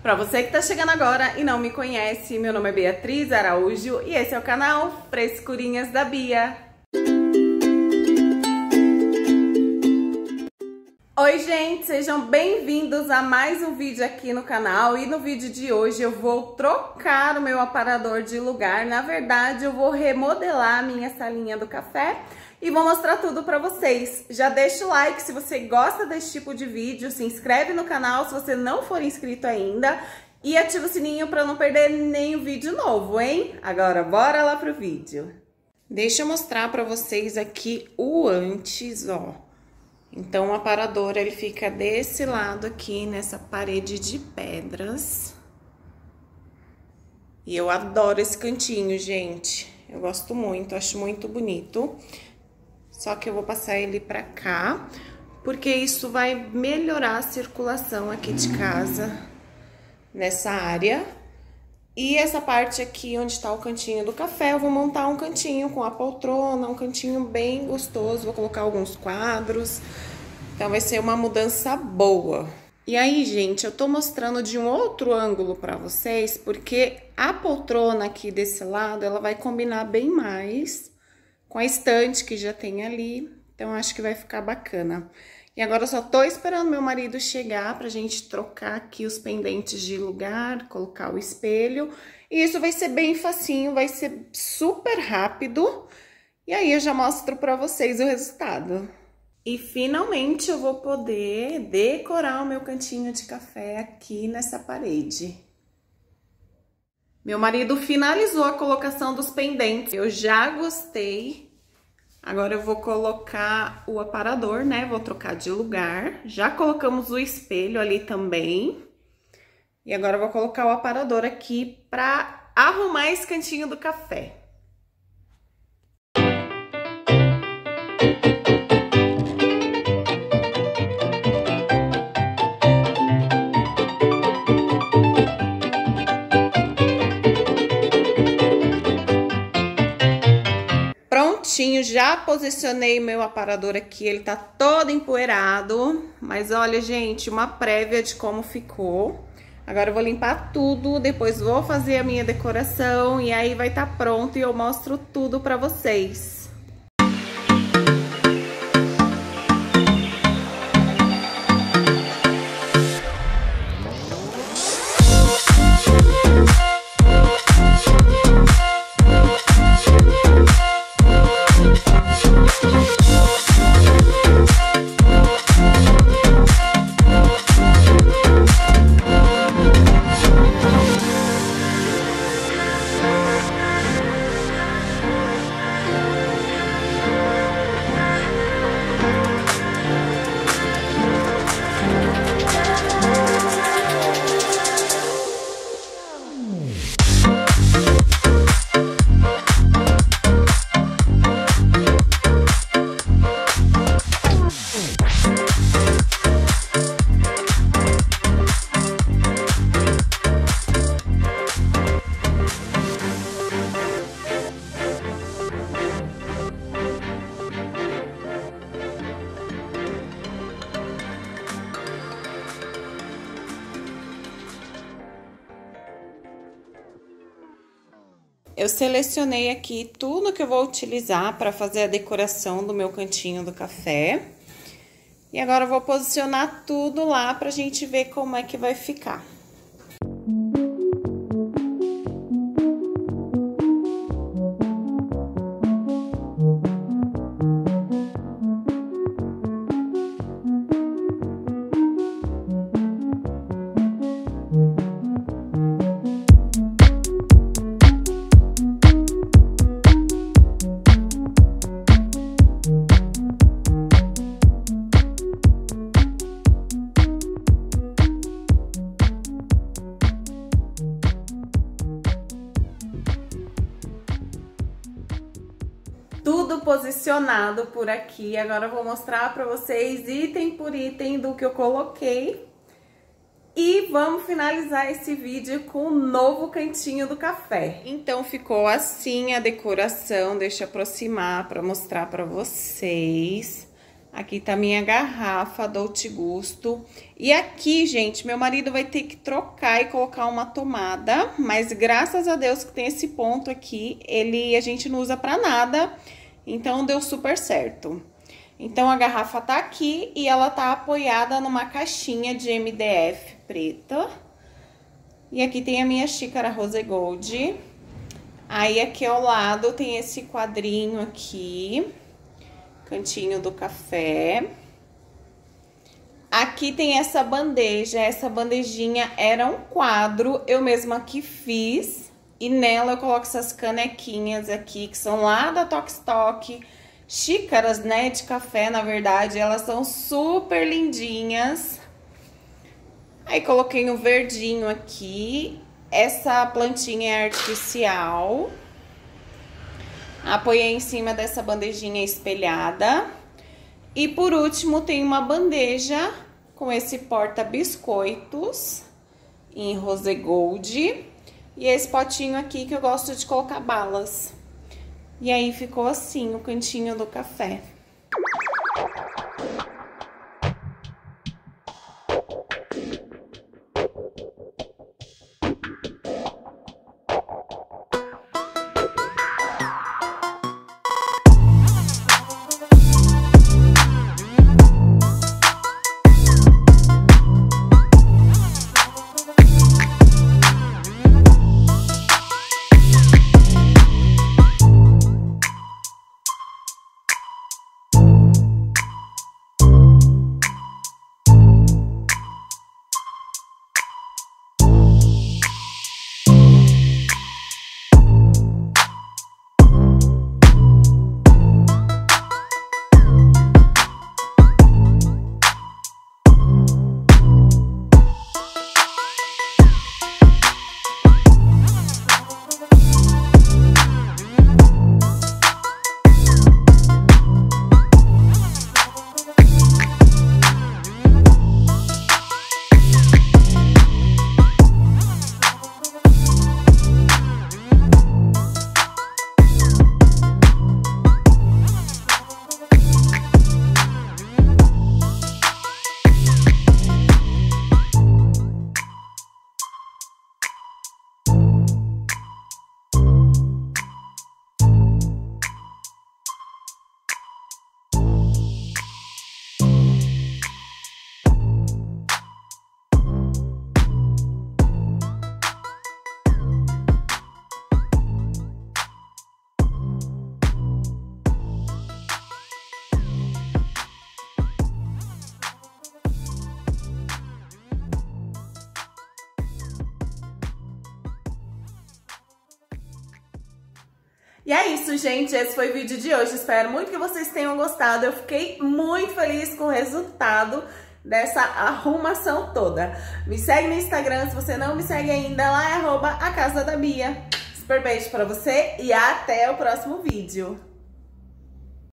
Para você que tá chegando agora e não me conhece, meu nome é Beatriz Araújo e esse é o canal Frescurinhas da Bia. Oi gente, sejam bem-vindos a mais um vídeo aqui no canal e no vídeo de hoje eu vou trocar o meu aparador de lugar. Na verdade, eu vou remodelar a minha salinha do café e vou mostrar tudo pra vocês. Já deixa o like se você gosta desse tipo de vídeo, se inscreve no canal se você não for inscrito ainda e ativa o sininho pra não perder nenhum vídeo novo, hein? Agora bora lá pro vídeo. Deixa eu mostrar pra vocês aqui o antes, ó. Então, o aparador, ele fica desse lado aqui, nessa parede de pedras. E eu adoro esse cantinho, gente. Eu gosto muito, acho muito bonito. Só que eu vou passar ele pra cá, porque isso vai melhorar a circulação aqui de casa, nessa área. E essa parte aqui, onde tá o cantinho do café, eu vou montar um cantinho com a poltrona, um cantinho bem gostoso. Vou colocar alguns quadros, então vai ser uma mudança boa. E aí, gente, eu tô mostrando de um outro ângulo pra vocês, porque a poltrona aqui desse lado, ela vai combinar bem mais com a estante que já tem ali, então acho que vai ficar bacana. E agora eu só tô esperando meu marido chegar pra gente trocar aqui os pendentes de lugar, colocar o espelho. E isso vai ser bem facinho, vai ser super rápido. E aí eu já mostro pra vocês o resultado. E finalmente eu vou poder decorar o meu cantinho de café aqui nessa parede. Meu marido finalizou a colocação dos pendentes, eu já gostei. Agora eu vou colocar o aparador, né? Vou trocar de lugar. Já colocamos o espelho ali também. E agora eu vou colocar o aparador aqui pra arrumar esse cantinho do café. Já posicionei meu aparador aqui, ele tá todo empoeirado, mas olha, gente, uma prévia de como ficou. Agora eu vou limpar tudo, depois vou fazer a minha decoração e aí vai estar pronto e eu mostro tudo pra vocês. Eu selecionei aqui tudo que eu vou utilizar para fazer a decoração do meu cantinho do café. E agora eu vou posicionar tudo lá pra gente ver como é que vai ficar. Tudo posicionado por aqui. Agora eu vou mostrar pra vocês item por item do que eu coloquei. E vamos finalizar esse vídeo com o novo cantinho do café. Então ficou assim a decoração, deixa eu aproximar pra mostrar pra vocês. Aqui tá minha garrafa Dolce Gusto. E aqui, gente, meu marido vai ter que trocar e colocar uma tomada. Mas graças a Deus que tem esse ponto aqui, a gente não usa pra nada. Então, deu super certo. Então, a garrafa tá aqui e ela tá apoiada numa caixinha de MDF preta. E aqui tem a minha xícara Rose Gold. Aí, aqui ao lado tem esse quadrinho aqui. Cantinho do café. Aqui tem essa bandeja. Essa bandejinha era um quadro, eu mesma que fiz. E nela eu coloco essas canequinhas aqui, que são lá da Toque Toque. Xícaras, né, de café, na verdade. Elas são super lindinhas. Aí coloquei um verdinho aqui. Essa plantinha é artificial. Apoiei em cima dessa bandejinha espelhada. E por último tem uma bandeja com esse porta-biscoitos em Rose Gold. E esse potinho aqui que eu gosto de colocar balas. E aí ficou assim o cantinho do café. E é isso, gente. Esse foi o vídeo de hoje. Espero muito que vocês tenham gostado. Eu fiquei muito feliz com o resultado dessa arrumação toda. Me segue no Instagram, se você não me segue ainda, lá é @acasadaBia. Super beijo pra você e até o próximo vídeo.